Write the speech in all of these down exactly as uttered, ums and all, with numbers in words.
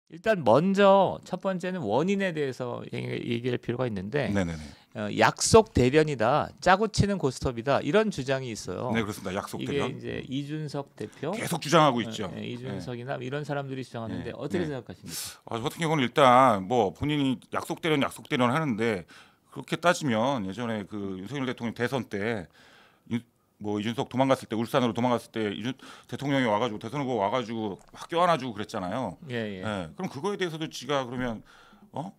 일단 먼저 첫 번째는 원인에 대해서 얘기- 얘기할 필요가 있는데 네네네. 어, 약속 대련이다, 짜고 치는 고스톱이다 이런 주장이 있어요. 네 그렇습니다. 약속 이게 대련 이제 이준석 대표, 계속 주장하고 어, 있죠. 예, 네. 이준석이나 이런 사람들이 주장하는데 네. 어떻게 네. 생각하십니까? 아, 저 같은 경우는 일단 뭐 본인이 약속 대련 약속 대련 하는데 그렇게 따지면 예전에 그 윤석열 대통령 대선 때 뭐 이준석 도망갔을 때 울산으로 도망갔을 때 이준 대통령이 와가지고 대선 후보 와가지고 학교 안아주고 그랬잖아요. 예, 예. 예. 그럼 그거에 대해서도 지가 그러면 어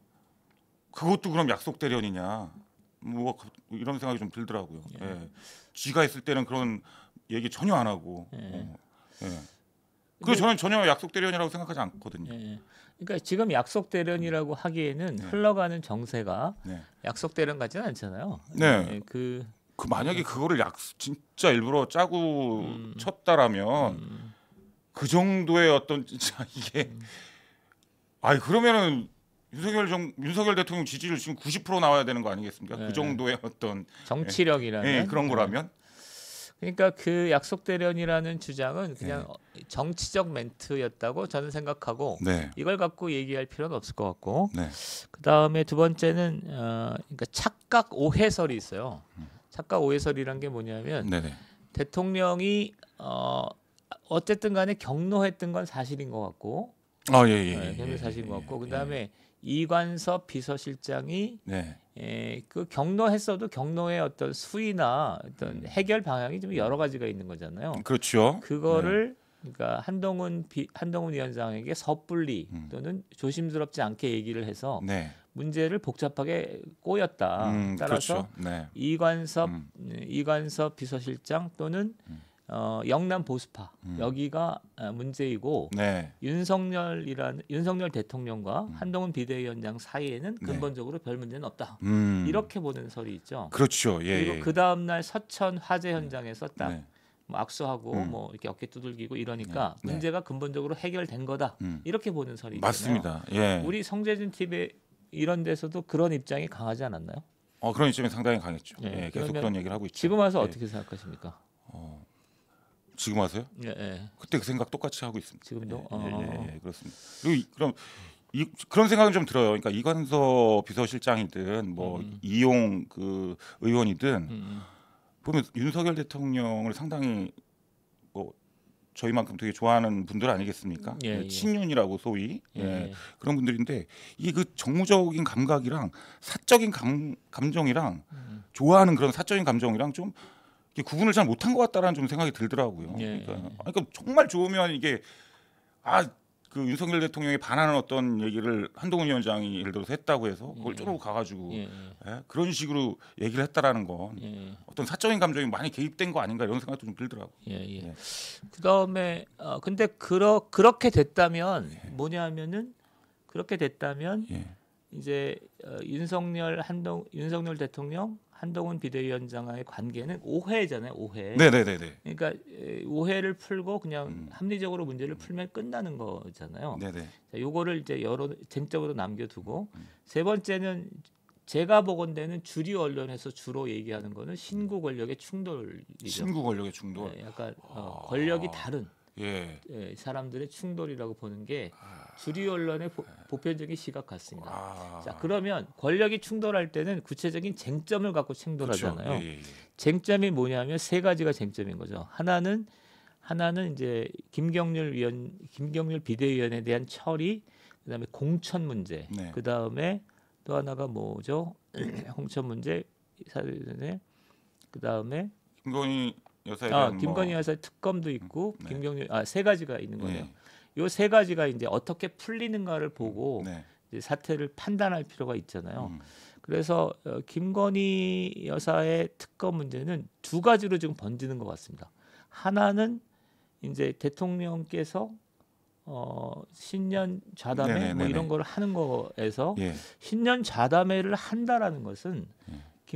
그것도 그럼 약속 대련이냐 뭐 이런 생각이 좀 들더라고요. 예. 예. 지가 했을 때는 그런 얘기 전혀 안 하고. 예. 어. 예. 근데- 그 저는 전혀 약속 대련이라고 생각하지 않거든요. 예. 그러니까 지금 약속 대련이라고 하기에는 네. 흘러가는 정세가 네. 약속 대련 같지는 않잖아요. 네. 예, 그 그 만약에 그거를 약 진짜 일부러 짜고 음. 쳤다라면 음, 그 정도의 어떤 진짜 이게 음. 아니 그러면은 윤석열 정 윤석열 대통령 지지율 지금 구십 퍼센트 나와야 되는 거 아니겠습니까? 네. 그 정도의 어떤 정치력이라면 예, 그런 예. 거라면 그러니까 그 약속 대련이라는 주장은 그냥 네. 어, 정치적 멘트였다고 저는 생각하고 네. 이걸 갖고 얘기할 필요는 없을 것 같고 네. 그 다음에 두 번째는 어, 그러니까 착각 오해설이 있어요. 착각 오해설이란 게 뭐냐면 네, 네. 대통령이 어, 어쨌든 간에 경로했던 건 사실인 것 같고 아, 예, 예. 네, 예, 경로 예, 사실인 것 예, 같고 예. 그 다음에 이관섭 비서실장이 네. 에, 그 경로했어도 경로의 어떤 수위나 어떤 해결 방향이 좀 여러 가지가 있는 거잖아요. 그렇죠. 그거를 그러니까 한동훈 비, 한동훈 위원장에게 섣불리 음. 또는 조심스럽지 않게 얘기를 해서 네. 문제를 복잡하게 꼬였다. 음, 따라서 그렇죠. 네. 이관섭 음. 이관섭 비서실장 또는 음. 어, 영남 보수파 음. 여기가 아, 문제이고 네. 윤석열이라는 윤석열 대통령과 음. 한동훈 비대위원장 사이에는 네. 근본적으로 별 문제는 없다. 음. 이렇게 보는 설이 있죠. 그렇죠. 예, 그리고 예. 그 다음 날 서천 화재 현장에서 딱 네. 뭐 악수하고 음. 뭐 이렇게 어깨 두들기고 이러니까 네. 문제가 근본적으로 해결된 거다. 음. 이렇게 보는 설이 있잖아요. 맞습니다. 예. 우리 성재준 티비 이런 데서도 그런 입장이 강하지 않았나요? 어, 그런 입장이 상당히 강했죠. 예, 예, 계속 그러면 그런 얘기를 하고 있죠. 지금 와서 예. 어떻게 생각하십니까? 어, 지금 와서요? 예, 예. 그때 그 생각 똑같이 하고 있습니다. 지금도? 예, 어. 예, 예, 예, 그렇습니다. 그리고 이, 그럼 이, 그런 생각은 좀 들어요. 그러니까 이관섭 비서실장이든 뭐 음. 이용 그 의원이든 음, 보면 윤석열 대통령을 상당히 뭐 저희만큼 되게 좋아하는 분들 아니겠습니까? 예, 예. 친윤이라고 소위 예, 예, 예. 그런 분들인데 이게 그 정무적인 감각이랑 사적인 감, 감정이랑 음. 좋아하는 그런 사적인 감정이랑 좀 이게 구분을 잘 못한 것 같다라는 좀 생각이 들더라고요. 예, 그러니까, 예. 아니, 그러니까 정말 좋으면 이게 아 그 윤석열 대통령이 반하는 어떤 얘기를 한동훈 위원장이 예를 들어서 했다고 해서 그걸 예. 쪼르고 가가지고 예, 예. 예? 그런 식으로 얘기를 했다라는 건 예, 어떤 사적인 감정이 많이 개입된 거 아닌가 이런 생각도 좀 들더라고요. 예, 예. 예. 그다음에 어, 근데 그러 그렇게 됐다면 예. 뭐냐면은 그렇게 됐다면 예. 이제 어, 윤석열 한동 윤석열 대통령 한동훈 비대위원장과의 관계는 오해잖아요, 오해. 네네네네. 그러니까 에, 오해를 풀고 그냥 음. 합리적으로 문제를 풀면 끝나는 거잖아요. 네네. 자, 요거를 이제 여러 쟁점으로 남겨두고 음. 세 번째는 제가 보건대는 주류 언론에서 주로 얘기하는 거는 신구 권력의 충돌이죠. 신구 권력의 충돌. 네, 약간 어, 아. 권력이 다른 예. 예, 사람들의 충돌이라고 보는 게 아. 주류 언론의 보, 보편적인 시각 같습니다. 아. 자, 그러면 권력이 충돌할 때는 구체적인 쟁점을 갖고 충돌하잖아요. 그렇죠. 예, 예, 예. 쟁점이 뭐냐면 세 가지가 쟁점인 거죠. 하나는 하나는 이제 김경률 위원 김경률 비대위원에 대한 처리, 그다음에 공천 문제, 네. 그다음에 또 하나가 뭐죠? 공천 문제, 사전에 그다음에 김건희 여사에 아 대한 김건희 뭐, 여사 특검도 있고 네. 김경률 아 세 가지가 있는 거네요. 예. 요 세 가지가 이제 어떻게 풀리는가를 보고 네. 이제 사태를 판단할 필요가 있잖아요. 음. 그래서 어, 김건희 여사의 특검 문제는 두 가지로 지금 번지는 것 같습니다. 하나는 이제 대통령께서 어, 신년 좌담회 뭐 네네네네. 이런 걸 하는 거에서 예. 신년 좌담회를 한다라는 것은 예.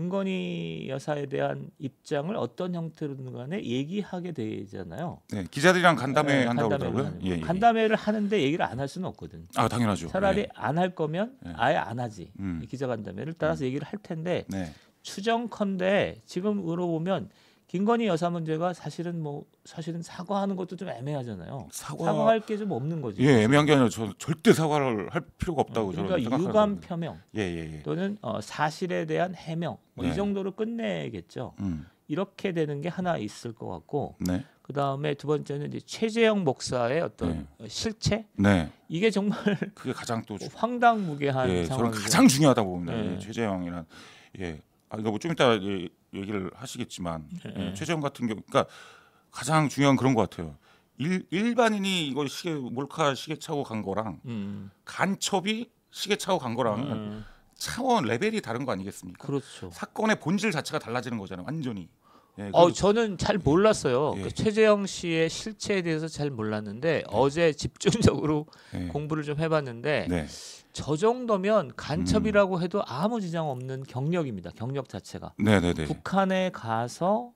김건희 여사에 대한 입장을 어떤 형태로든 간에 얘기하게 되잖아요. 네. 기자들이랑 간담회 네, 한다고 간담회를 그러더라고요. 하는 거. 예, 예. 간담회를 하는데 얘기를 안 할 수는 없거든. 아 당연하죠. 차라리 예. 안 할 거면 예. 아예 안 하지. 음. 이 기자간담회를 따라서 얘기를 할 텐데 네. 추정컨대 지금으로 보면 김건희 여사 문제가 사실은 뭐 사실은 사과하는 것도 좀 애매하잖아요. 사과 사과할 게 좀 없는 거지. 예, 애매한 게 아니라 저 절대 사과를 할 필요가 없다고 저는 그러니까 생각하는 유감 거거든요. 표명 예, 예, 예. 또는 어, 사실에 대한 해명 뭐 이 네. 정도로 끝내겠죠. 음. 이렇게 되는 게 하나 있을 것 같고 네. 그 다음에 두 번째는 이제 최재형 목사의 어떤 실체 네. 이게 정말 그게 가장 또 주- 황당무계한 예, 저는 상황이죠. 가장 중요하다고 봅니다. 네. 예, 최재형이란 예. 아 이거 뭐 좀 이따 예, 얘기를 하시겠지만 네. 예, 최재형 같은 경우 그러니까 가장 중요한 그런 것 같아요. 일, 일반인이 이거 시계 몰카 시계 차고 간 거랑 음, 간첩이 시계 차고 간 거랑은 음, 차원 레벨이 다른 거 아니겠습니까? 그렇죠. 사건의 본질 자체가 달라지는 거잖아요. 완전히. 예, 어, 그리고- 저는 잘 몰랐어요. 예. 그 최재형 씨의 실체에 대해서 잘 몰랐는데 어제 집중적으로 예. 공부를 좀 해봤는데 네. 저 정도면 간첩이라고 해도 아무 지장 없는 경력입니다. 경력 자체가. 네, 네, 네. 북한에 가서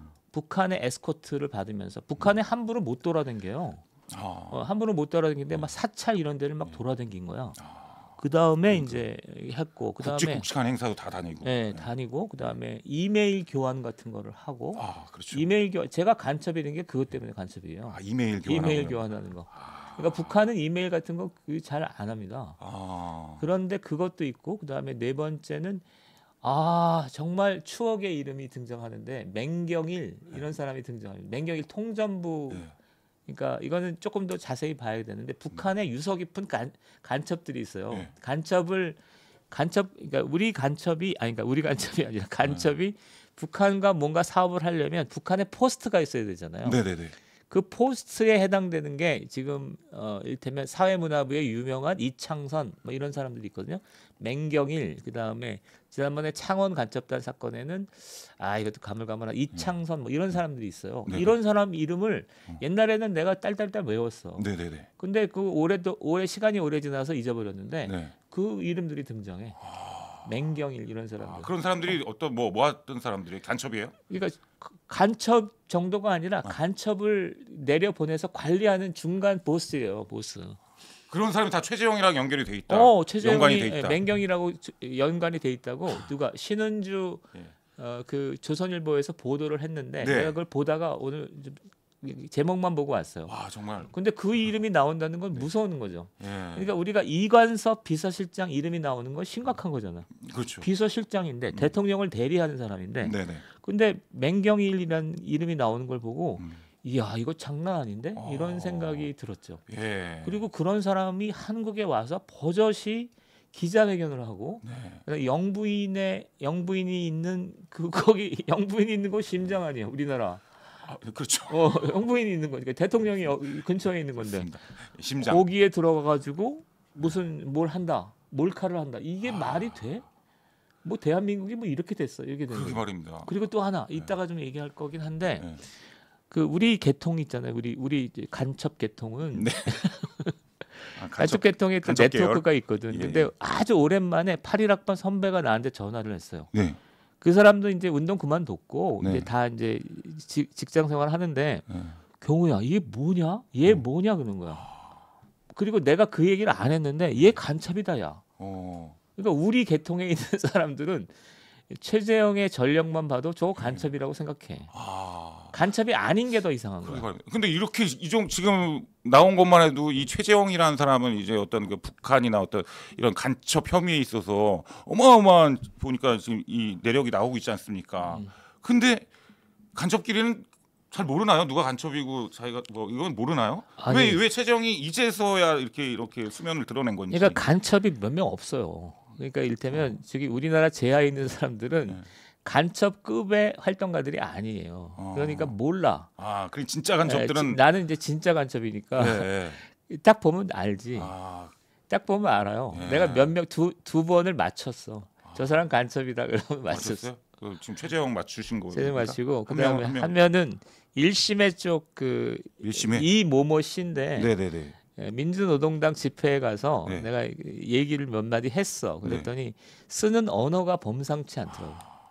북한의 에스코트를 받으면서 북한에 함부로 못 돌아다녀요. 아, 어, 함부로 못 돌아다니는데 막 사찰 이런 데를 막 돌아다닌 거야. 그 다음에 이제 했고 그 다음에 굵직굵직한 행사도 다 다니고. 예, 다니고 그 다음에 이메일 교환 같은 거를 하고 아, 그렇죠. 이메일 교환 제가 간첩이 된 게 그것 때문에 간첩이에요. 아, 이메일 교환. 이메일 교환하는 거. 그러니까 북한은 이메일 같은 거 잘 안 합니다. 아, 그런데 그것도 있고 그 다음에 네 번째는 아 정말 추억의 이름이 등장하는데 맹경일 이런 사람이 등장합니다. 맹경일 통전부. 네. 그러니까 이거는 조금 더 자세히 봐야 되는데 북한에 유서 깊은 간, 간첩들이 있어요. 네. 간첩을 간첩 그러니까 우리 간첩이 아니 그러니까 우리 간첩이 아니라 간첩이 북한과 뭔가 사업을 하려면 북한에 포스트가 있어야 되잖아요. 네, 네, 네. 그 포스트에 해당되는 게 지금 어 일테면 사회문화부의 유명한 이창선 뭐 이런 사람들이 있거든요. 맹경일 그다음에 지난번에 창원 간첩단 사건에는 아 이것도 가물가물한 이창선 뭐 이런 사람들이 있어요. 네. 이런 사람 이름을 옛날에는 내가 딸딸딸 외웠어. 네, 네, 네. 근데 그 오래도 오래 시간이 오래 지나서 잊어버렸는데 네. 그 이름들이 등장해. 맹경일 이런 사람들. 아, 그런 사람들이 어떤 뭐 모았던 사람들이 간첩이에요? 그러니까 그 간첩 정도가 아니라 간첩을 내려 보내서 관리하는 중간 보스예요, 보스. 그런 사람이 다 최재형이랑 연결이 돼 있다. 어, 연관이 최재형이 돼 있다. 맹경이라고 주- 연관이 돼 있다고 누가 신은주 예. 어, 그 조선일보에서 보도를 했는데 네. 내가 그걸 보다가 오늘 좀 제목만 보고 왔어요. 와, 정말. 근데 그 이름이 나온다는 건 무서운 거죠. 예. 그러니까 우리가 이관섭 비서실장 이름이 나오는 건 심각한 거잖아. 그렇죠. 비서실장인데 대통령을 대리하는 사람인데 네, 네. 근데 맹경일이라는 이름이 나오는 걸 보고 음. 이야 이거 장난 아닌데 어. 이런 생각이 들었죠. 예. 그리고 그런 사람이 한국에 와서 버젓이 기자회견을 하고 네. 영부인의 영부인이 있는 그 거기 영부인이 있는 곳 심장 아니에요 우리나라. 아, 그렇죠. 어 영부인이 있는 거니까 대통령이 어, 근처에 있는 건데 맞습니다. 심장. 거기에 들어가 가지고 무슨 뭘 한다 몰카를 한다 이게 아. 말이 돼? 뭐 대한민국이 뭐 이렇게 됐어 이렇게 된 그러게 거예요. 말입니다. 그리고 또 하나 이따가 좀 얘기할 거긴 한데 네. 그 우리 계통 있잖아요. 우리 우리 이제 간첩 계통은 네. 아, 간첩 계통에 또 간첩 계열? 네트워크가 있거든. 예, 근데 예. 아주 오랜만에 팔일 학번 선배가 나한테 전화를 했어요. 네. 그 사람도 이제 운동 그만뒀고 네. 이제 다 이제 직, 직장 생활 하는데 네. 경우야 이게 뭐냐? 얘 음. 뭐냐 그러는 거야. 그리고 내가 그 얘기를 안 했는데 얘 간첩이다 야. 어. 그러니까 우리 계통에 있는 사람들은 최재형의 전력만 봐도 저거 간첩이라고 생각해. 아. 간첩이 아닌 게 더 이상한 그러게 거야. 말입니다. 근데 이렇게 이종 지금 나온 것만 해도 이 최재형이라는 사람은 이제 어떤 그 북한이나 어떤 이런 간첩 혐의에 있어서 어마어마한 보니까 지금 이 내력이 나오고 있지 않습니까? 음. 근데 간첩끼리는 잘 모르나요? 누가 간첩이고 자기가 뭐 이건 모르나요? 아니. 왜 왜 최재형이 이제서야 이렇게 이렇게 수면을 드러낸 건지? 그러니까 간첩이 몇 명 없어요. 그러니까 일테면 저기 우리나라 제하에 있는 사람들은 네. 간첩급의 활동가들이 아니에요. 어. 그러니까 몰라. 아, 그 진짜 예, 간첩들은 지- 나는 이제 진짜 간첩이니까 네, 네. 딱 보면 알지. 아, 딱 보면 알아요. 네. 내가 몇 명 두 두 번을 맞췄어. 저 사람 간첩이다 그러면 맞췄어. 맞췄어요? 그 지금 최재형 맞추신 거. 세명 맞히고 한 그다음에 명, 한 명. 한 면은 일심의 쪽그 일심에? 이모모 씨인데 네, 네, 네. 예, 민주노동당 집회에 가서 네. 내가 얘기를 몇 마디 했어. 그랬더니 쓰는 언어가 범상치 않더라고.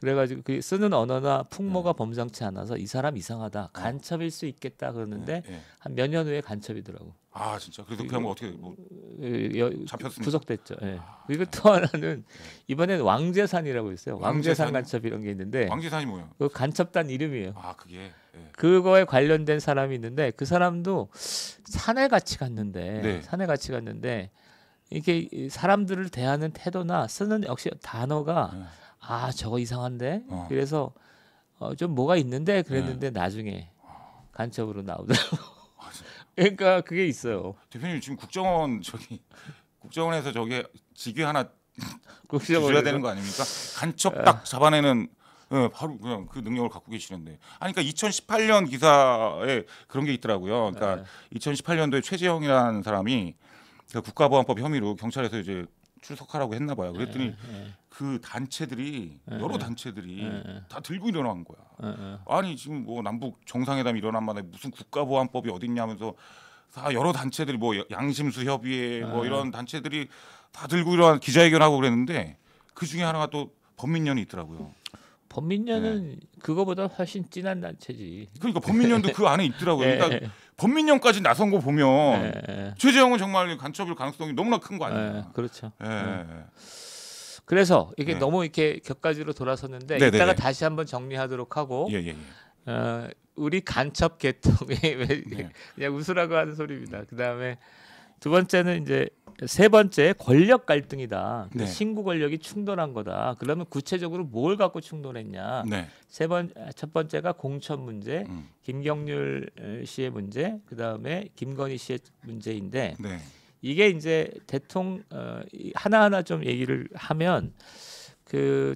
그래가지고 그 쓰는 언어나 풍모가 네. 범상치 않아서 이 사람 이상하다. 간첩일 수 있겠다 그러는데 예, 예. 한 몇 년 후에 간첩이더라고. 아 진짜. 그래서 그 한번 어떻게 뭐 그 여- 잡혔습니까? 구속됐죠. 예. 그리고 또 하나는 이번엔 왕재산이라고 있어요. 왕재산 왕재산이요? 간첩 이런 게 있는데 왕재산이 뭐예요? 그 간첩단 이름이에요. 아 그게. 예. 그거에 관련된 사람이 있는데 그 사람도 산에 같이 갔는데 네. 산에 같이 갔는데 이게 이 사람들을 대하는 태도나 쓰는 역시 단어가 예. 아 저거 이상한데 어. 그래서 어, 좀 뭐가 있는데 그랬는데 나중에 간첩으로 나오더라고. 아, 진짜. 그러니까 그게 있어요. 대표님 지금 국정원 저기 국정원에서 저게 직위 하나 주셔야 국정원에서. 되는 거 아닙니까? 간첩 딱 잡아내는 예, 바로 그냥 그 능력을 갖고 계시는데. 아니 그러니까 이천십팔 년 기사에 그런 게 있더라고요. 그러니까 네. 이천십팔 년도에 최재형이라는 사람이 그 국가보안법 혐의로 경찰에서 이제 출석하라고 했나 봐요. 그랬더니 예, 예, 그 단체들이 예, 여러 예. 단체들이 예, 예. 다 들고 일어난 거야. 예, 예. 아니 지금 뭐 남북 정상회담 일어난 만에 무슨 국가보안법이 어딨냐면서 다 여러 단체들이 뭐 양심수 협의회 뭐 아. 이런 단체들이 다 들고 일어난 기자회견하고 그랬는데 그 중에 하나가 또 범민련이 있더라고요. 범민련은 그거보다 훨씬 진한 단체지. 그러니까 범민련도 그 안에 있더라고요. 예, 그러니까 예, 범민련까지 나선 거 보면 예, 예. 최재형은 정말 간첩일 가능성이 너무나 큰 거 예, 아니에요. 그렇죠. 예. 예. 그래서 이게 네. 너무 이렇게 격가지로 돌아섰는데 네네네. 이따가 다시 한번 정리하도록 하고 예, 예, 예. 어, 우리 간첩 계통에 왜 네. 그냥 웃으라고 하는 소리입니다. 그 다음에 두 번째는 이제 세 번째 권력 갈등이다. 네. 신구 권력이 충돌한 거다. 그러면 구체적으로 뭘 갖고 충돌했냐? 네. 세 번 첫 번째가 공천 문제, 음. 김경률 씨의 문제, 그 다음에 김건희 씨의 문제인데 네. 이게 이제 대통령 어, 이- 하나하나 좀 얘기를 하면 그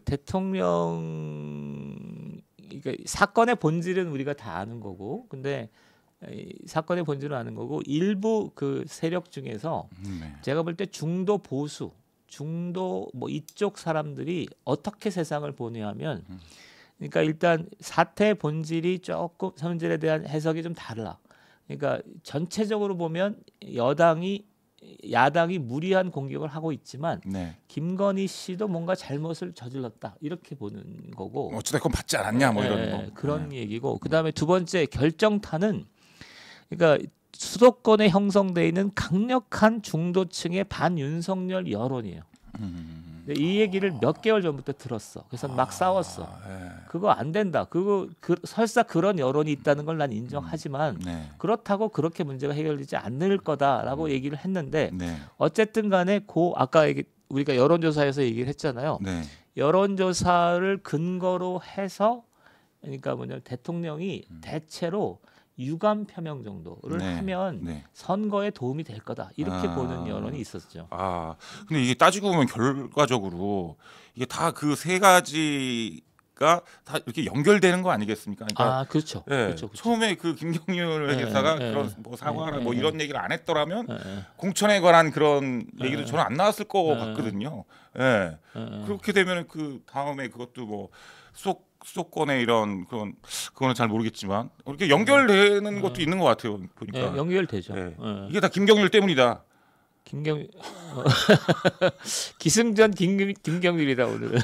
대통령 그러니까 사건의 본질은 우리가 다 아는 거고, 근데 이 사건의 본질은 아는 거고 일부 그 세력 중에서 음, 네. 제가 볼 때 중도 보수, 중도 뭐 이쪽 사람들이 어떻게 세상을 보냐면, 음. 그러니까 일단 사태의 본질이 조금 본질에 대한 해석이 좀 달라. 그러니까 전체적으로 보면 여당이 야당이 무리한 공격을 하고 있지만 네. 김건희 씨도 뭔가 잘못을 저질렀다 이렇게 보는 거고. 어찌됐건 받지 않았냐 뭐 이런 예, 거. 그런 네. 얘기고. 그다음에 두 번째 결정타는 그러니까 수도권에 형성돼 있는 강력한 중도층의 반윤석열 여론이에요. 음. 근데 이 얘기를 몇 개월 전부터 들었어. 그래서 막 싸웠어. 아, 예. 그거 안 된다. 그거 그, 설사 그런 여론이 있다는 걸 난 인정하지만 네. 그렇다고 그렇게 문제가 해결되지 않을 거다라고 얘기를 했는데 네. 어쨌든 간에 고 아까 얘기, 우리가 여론조사에서 얘기를 했잖아요. 네. 여론조사를 근거로 해서 그러니까 뭐냐 대통령이 대체로 유감 표명 정도를 네. 하면 네. 선거에 도움이 될 거다 이렇게 아. 보는 여론이 있었죠. 아, 근데 이게 따지고 보면 결과적으로 이게 다 그 세 가지가 다 이렇게 연결되는 거 아니겠습니까? 그러니까 아 그렇죠. 예, 그렇죠. 그렇죠. 처음에 그 김경률 예, 회계사가 예, 그런 예. 뭐 사과나 예, 뭐 예, 이런 얘기를 안 했더라면 예, 예, 공천에 관한 그런 얘기도 예, 저는 안 나왔을 거 예, 같거든요. 예. 예, 예. 그렇게 되면 그 다음에 그것도 뭐 수도 수도권의 이런 그런 그거는 잘 모르겠지만 이렇게 연결되는 것도 있는 것 같아요. 예, 보니까 연결되죠. 예. 예. 이게 다 김경률 때문이다. 김경 어, 기승전 김 김경률이다 오늘은.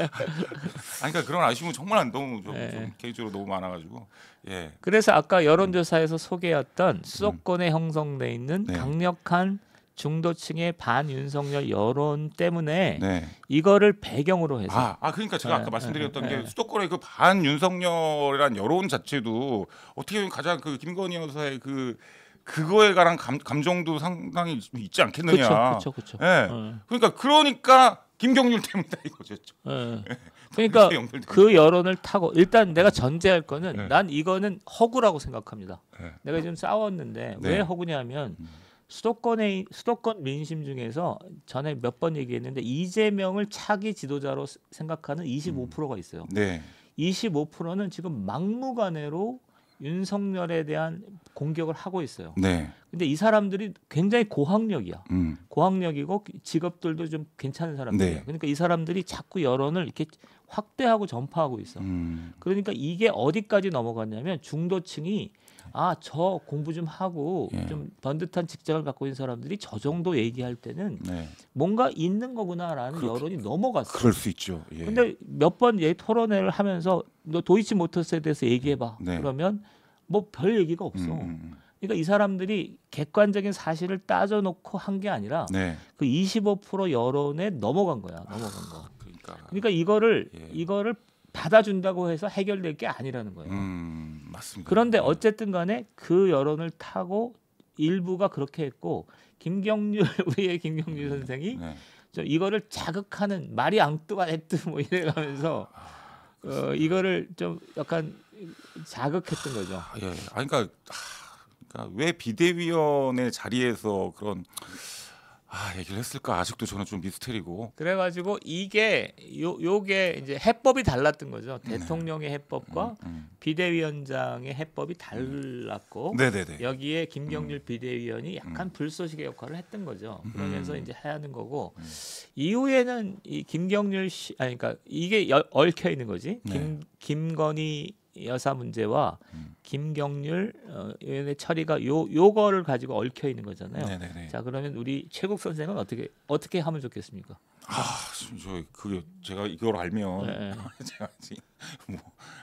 아니, 그러니까 그런 아쉬움은 정말 너무 좀, 예. 좀 개인적으로 너무 많아가지고 예. 그래서 아까 여론조사에서 소개했던 수도권에 형성돼 있는 네. 강력한 중도층의 반윤석열 여론 때문에 네. 이거를 배경으로 해서 아, 아 그러니까 제가 예, 아까 말씀드렸던 예, 게 예. 수도권의 그 반윤석열이란 여론 자체도 어떻게 보면 가장 그 김건희 여사의 그 그거에 관한 감, 감정도 상당히 있지 않겠느냐. 그렇죠, 그렇죠, 그렇죠. 예. 그러니까 그러니까 김경률 때문이다 이거죠. 예. 그러니까 그렇게 연결돼 그 여론을 타고 일단 내가 전제할 거는 네. 난 이거는 허구라고 생각합니다. 네. 내가 지금 싸웠는데 네. 왜 허구냐면 음. 수도권의 수도권 민심 중에서 전에 몇 번 얘기했는데 이재명을 차기 지도자로 스- 생각하는 이십오 퍼센트가 있어요. 네. 이십오 퍼센트는 지금 막무가내로 윤석열에 대한 공격을 하고 있어요. 네. 근데 이 사람들이 굉장히 고학력이야. 음. 고학력이고 직업들도 좀 괜찮은 사람들이에요. 네. 그러니까 이 사람들이 자꾸 여론을 이렇게 확대하고 전파하고 있어. 음. 그러니까 이게 어디까지 넘어갔냐면 중도층이 아, 저 공부 좀 하고 예. 좀 번듯한 직장을 갖고 있는 사람들이 저 정도 얘기할 때는 네. 뭔가 있는 거구나라는 그렇- 여론이 넘어갔어요. 그럴 수 있죠. 예. 근데 몇 번 얘 토론회를 하면서 너 도이치모터스에 대해서 얘기해봐. 네. 그러면 뭐 별 얘기가 없어. 음, 음, 그러니까 이 사람들이 객관적인 사실을 따져놓고 한 게 아니라 음. 네. 그 이십오 퍼센트 여론에 넘어간 거야. 넘어간 거. 그러니까. 그러니까 이거를 예. 이거를 받아준다고 해서 해결될 게 아니라는 거예요. 음, 맞습니다. 그런데 예. 어쨌든 간에 그 여론을 타고 일부가 그렇게 했고 김경률 우리의 김경률 선생이 네. 좀 이거를 자극하는 마리 앙뚜아네트 뭐 이래가면서 어, 이거를 좀 약간 자극했던 거죠. 아, 예. 아니, 그러니까, 아, 그러니까 왜 비대위원회 자리에서 그런 아, 얘기를 했을까 아직도 저는 좀 미스테리고. 그래가지고 이게 요 요게 이제 해법이 달랐던 거죠. 대통령의 해법과 음. 비대위원장의 해법이 달랐고 네네네. 여기에 김경률 비대위원이 약간 불쏘시개 역할을 했던 거죠. 그러면서 음. 이제 하는 거고 음. 이후에는 이 김경률 씨, 아니 그러니까 이게 여, 얽혀 있는 거지. 네. 김 김건희 여사 문제와 음. 김경률 어, 의원의 처리가 요 요거를 가지고 얽혀 있는 거잖아요. 네네네. 자 그러면 우리 최국 선생은 어떻게 어떻게 하면 좋겠습니까? 아, 지금 저 그게 제가 이걸 알면 네. 제가 지- 뭐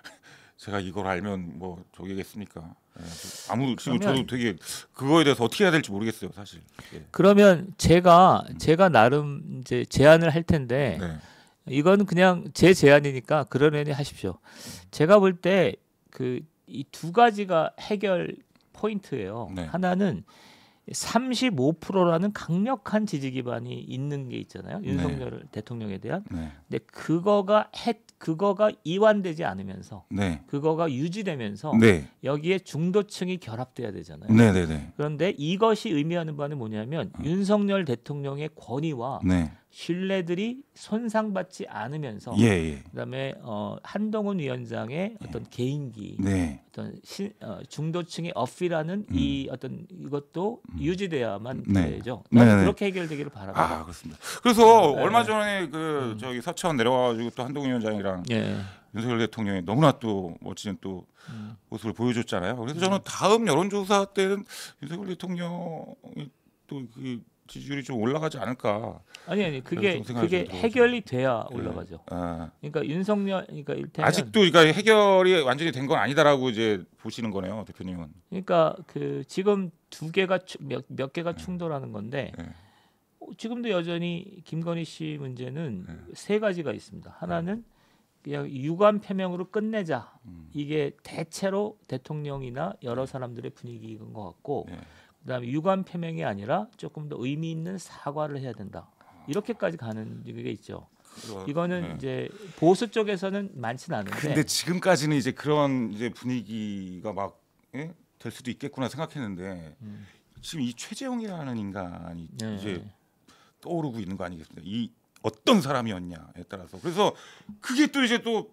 제가 이걸 알면 뭐 저기겠습니까? 예, 저- 아무 지금 그러면- 저도 되게 그거에 대해서 어떻게 해야 될지 모르겠어요, 사실. 예. 그러면 제가 제가 나름 이제 제안을 할 텐데 네. 이거는 그냥 제 제안이니까 그러려니 하십시오. 제가 볼 때 그 이 두 가지가 해결 포인트예요. 네. 하나는 삼십오 퍼센트라는 강력한 지지 기반이 있는 게 있잖아요. 윤석열 대통령에 대한. 네. 근데 그거가 해, 그거가 이완되지 않으면서 네. 그거가 유지되면서 네. 여기에 중도층이 결합돼야 되잖아요. 네. 네. 네. 그런데 이것이 의미하는 바는 뭐냐면 윤석열 대통령의 권위와 네. 신뢰들이 손상받지 않으면서 예, 예. 그다음에 어, 한동훈 위원장의 어떤 개인기, 네. 어떤 시, 어, 중도층의 어필하는 음. 이 어떤 이것도 유지돼야만 네. 되죠. 네, 나는 네. 그렇게 해결되기를 바랍니다. 아, 그렇습니다. 그래서 네. 얼마 전에 그 음. 저기 서천 내려와가지고 또 한동훈 위원장이랑 예. 윤석열 대통령이 너무나 또 멋진 또 음. 모습을 보여줬잖아요. 그래서 저는 다음 여론조사 때는 윤석열 대통령이 또 그 지지율이 좀 올라가지 않을까. 아니 아니 그게 좀 생각이 그게 좀 들어서. 해결이 돼야 올라가죠. 아, 그러니까 윤석열 그러니까 일테면 아직도 그러니까 해결이 완전히 된 건 아니다라고 이제 보시는 거네요, 대표님은. 그러니까 그 지금 두 개가 추- 몇, 몇 개가 충돌하는 건데 네. 어, 지금도 여전히 김건희 씨 문제는 네. 세 가지가 있습니다. 하나는 그냥 유감 표명으로 끝내자. 음. 이게 대체로 대통령이나 여러 사람들의 분위기인 것 같고 네. 그다음에 유감 표명이 아니라 조금 더 의미 있는 사과를 해야 된다. 이렇게까지 가는 게 있죠. 그거- 이거는 네. 이제 보수 쪽에서는 많지는 않은데 근데 지금까지는 이제 그런 이제 분위기가 막 예? 될 수도 있겠구나 생각했는데 음. 지금 이 최재형이라는 인간이 네. 이제 떠오르고 있는 거 아니겠습니까? 이 어떤 사람이었냐에 따라서 그래서 그게 또 이제 또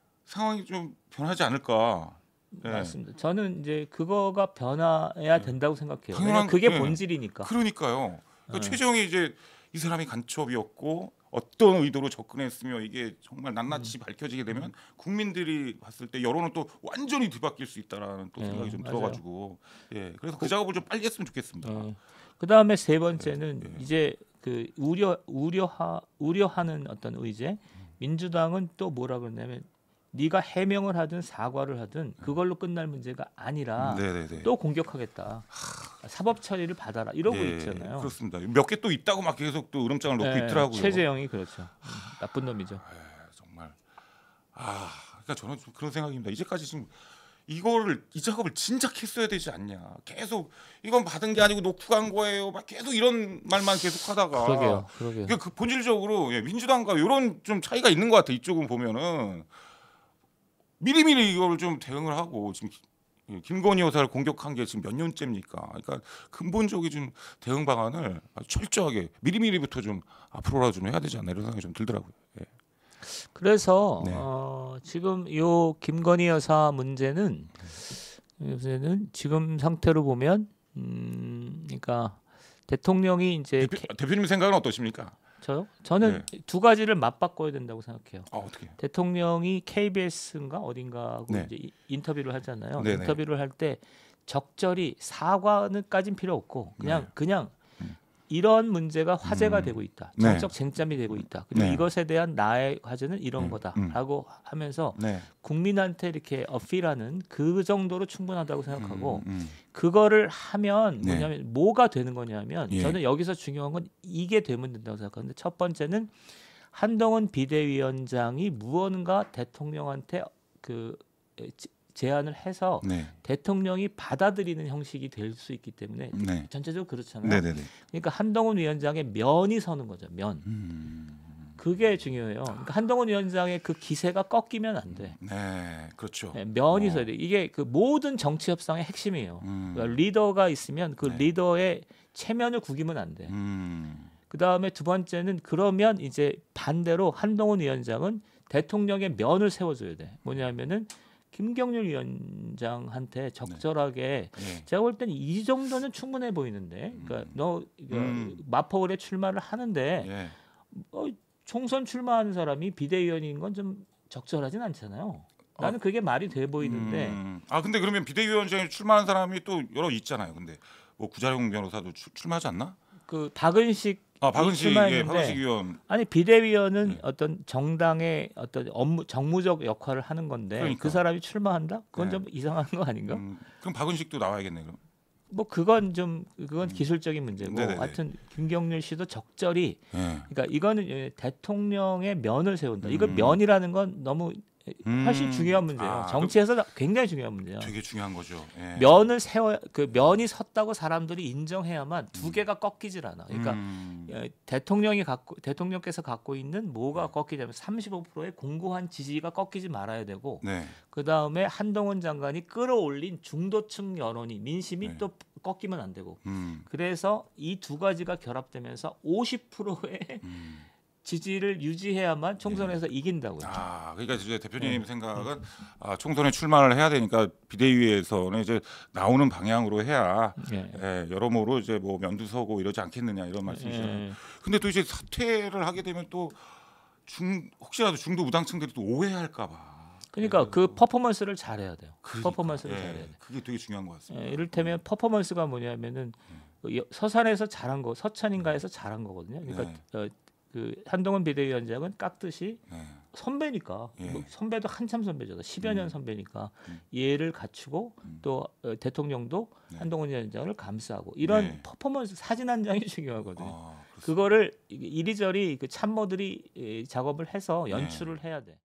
상황이 좀 변하지 않을까. 예. 맞습니다. 저는 이제 그거가 변화해야 된다고 생각해요. 당연한- 왜냐면 그게 네. 본질이니까. 그러니까요. 그러니까 네. 최재형이 이제 이 사람이 간첩이었고 어떤 의도로 접근했으며 이게 정말 낱낱이 밝혀지게 되면 국민들이 봤을 때 여론은 또 완전히 뒤바뀔 수 있다라는 또 네, 생각이 좀 맞아요. 들어가지고 예 그래서 그 작업을 좀 빨리 했으면 좋겠습니다. 어. 그다음에 세 번째는 네, 네. 이제 그 우려 우려하 우려하는 어떤 의제. 민주당은 또 뭐라 그러냐면 네가 해명을 하든 사과를 하든 그걸로 끝날 문제가 아니라 네네네. 또 공격하겠다. 사법 처리를 받아라. 이러고 예, 있잖아요. 그렇습니다. 몇 개 또 있다고 막 계속 또 으름장을 놓고 네, 있더라고요. 최재형이 그렇죠. 음, 나쁜 놈이죠. 예, 정말 아 그러니까 저는 좀 그런 생각입니다. 이제까지 지금 이거를 이 작업을 진작 했어야 되지 않냐. 계속 이건 받은 게 아니고 놓고 간 거예요. 막 계속 이런 말만 계속 하다가 그러게요. 그러게요. 그러니까 그 본질적으로 예, 민주당과 이런 좀 차이가 있는 것 같아. 이쪽은 보면은 미리미리 이걸 좀 대응을 하고 지금 기- 김건희 여사를 공격한 게 지금 몇 년째입니까? 그러니까 근본적인 좀 대응 방안을 아주 철저하게 미리미리부터 좀 앞으로라도 좀 해야 되지 않나 이런 생각이 좀 들더라고요. 예. 그래서 네. 어, 지금 요 김건희 여사 문제는 문제는 지금 상태로 보면 음, 그러니까 대통령이 이제 대표, 캐- 대표님 생각은 어떠십니까? 저요? 저는 두 가지를 맞바꿔야 된다고 생각해요. 아 어떻게? 대통령이 케이비에스인가 어딘가하고 네. 이제 이- 인터뷰를 하잖아요. 네네. 인터뷰를 할 때 적절히 사과는까진 필요 없고 그냥 네. 그냥 음. 이런 문제가 화제가 음. 되고 있다. 네. 정책 쟁점이 되고 있다. 그리고 네. 이것에 대한 나의 과제는 이런 음. 거다라고 하면서 네. 국민한테 이렇게 어필하는 그 정도로 충분하다고 생각하고 음, 음. 그거를 하면 네. 뭐냐면 뭐가 되는 거냐면 예. 저는 여기서 중요한 건 이게 되면 된다고 생각하는데 첫 번째는 한동훈 비대위원장이 무언가 대통령한테 그 제- 제안을 해서 네. 대통령이 받아들이는 형식이 될 수 있기 때문에 네. 전체적으로 그렇잖아요. 네네네. 그러니까 한동훈 위원장의 면이 서는 거죠. 면. 음. 그게 중요해요. 그러니까 한동훈 위원장의 그 기세가 꺾이면 안 돼. 네, 그렇죠. 네, 면이 어. 서야 돼. 이게 그 모든 정치 협상의 핵심이에요. 음. 그러니까 리더가 있으면 그 네. 리더의 체면을 구기면 안 돼. 음. 그 다음에 두 번째는 그러면 이제 반대로 한동훈 위원장은 대통령의 면을 세워줘야 돼. 뭐냐면은 김경률 위원장한테 적절하게 예. 제가 볼 때는 이 정도는 충분해 보이는데, 그러니까 너 음. 마포울에 출마를 하는데 예. 어, 총선 출마하는 사람이 비대위원인 건 좀 적절하진 않잖아요. 나는 그게 말이 돼 보이는데 음. 아 근데 그러면 비대위원장에 출마한 사람이 또 여러 있잖아요. 근데 뭐 구자룡 변호사도 출, 출마하지 않나? 그 박은식 아 박은식 예, 출마했는데 박은식 의원. 아니 비대위원은 네. 어떤 정당의 어떤 업무 정무적 역할을 하는 건데 그러니까. 그 사람이 출마한다? 그건 네. 좀 이상한 거 아닌가? 음, 그럼 박은식도 나와야겠네 그럼. 뭐 그건 좀 그건 기술적인 문제고 네네네. 하여튼 김경률 씨도 적절히 예. 그러니까 이거는 예, 대통령의 면을 세운다. 이거 음. 면이라는 건 너무 훨씬 음. 중요한 문제예요. 아, 정치에서 굉장히 중요한 문제예요. 되게 중요한 거죠. 예. 면을 세워야 그 면이 섰다고 사람들이 인정해야만 두 개가 꺾이질 않아. 그러니까 음. 예, 대통령이 갖고 대통령께서 갖고 있는 뭐가 꺾이냐면 삼십오 퍼센트의 공고한 지지가 꺾이지 말아야 되고 네. 그 다음에 한동훈 장관이 끌어올린 중도층 여론이 민심이 네. 또 꺾이면 안 되고 음. 그래서 이 두 가지가 결합되면서 오십 퍼센트의 음. 지지를 유지해야만 총선에서 이긴다고요. 아, 그러니까 이제 대표님 네. 생각은 아, 총선에 출마를 해야 되니까 비대위에서는 이제 나오는 방향으로 해야 예. 예, 여러모로 이제 뭐 면도 서고 이러지 않겠느냐 이런 말씀이시잖아요. 예. 근데 또 이제 사퇴를 하게 되면 또 중 혹시라도 중도 우당층들이 또 오해할까봐. 그러니까 그 퍼포먼스를 잘해야 돼요. 그러니까, 퍼포먼스를 예, 잘해야 돼. 그게 되게 중요한 것 같습니다. 예, 이를테면 퍼포먼스가 뭐냐면은 그 여- 서산에서 잘한 거, 서천인가에서 잘한 거거든요. 그러니까 어, 그 한동훈 비대위원장은 깍듯이 네. 선배니까 예. 뭐 선배도 한참 선배잖아. 십여 년 음. 선배니까 음. 예를 갖추고 음. 또 어, 대통령도 네. 한동훈 위원장을 감싸고 이런 네. 퍼포먼스 사진 한 장이 중요하거든요. 아, 그렇습니다. 그거를 이리저리 그 참모들이 이 작업을 해서 연출을 해야 돼.